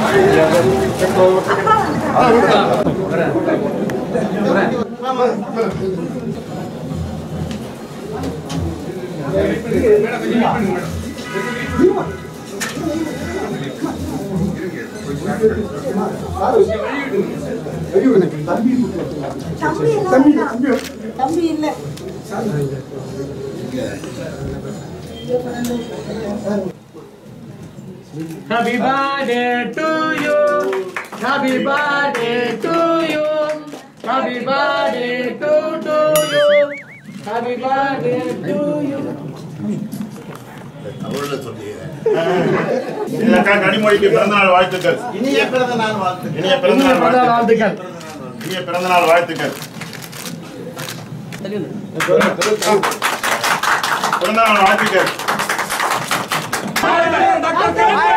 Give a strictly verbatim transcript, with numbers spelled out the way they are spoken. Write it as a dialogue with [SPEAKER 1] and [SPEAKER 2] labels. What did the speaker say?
[SPEAKER 1] தம்பி இல்ல
[SPEAKER 2] Happy birthday to you. Happy birthday to you. Happy birthday to to you. Happy birthday to you.
[SPEAKER 3] அவளே சொல்லியே. இல்லக்கா கனிமொழிக்கு பிறந்தநாள் வாழ்த்துக்கள்.
[SPEAKER 4] இனிய பிறந்தநாள் வாழ்த்துக்கள்.
[SPEAKER 3] இனிய பிறந்தநாள் வாழ்த்துக்கள். இனிய பிறந்தநாள் வாழ்த்துக்கள். பிறந்தநாள் வாழ்த்துக்கள்.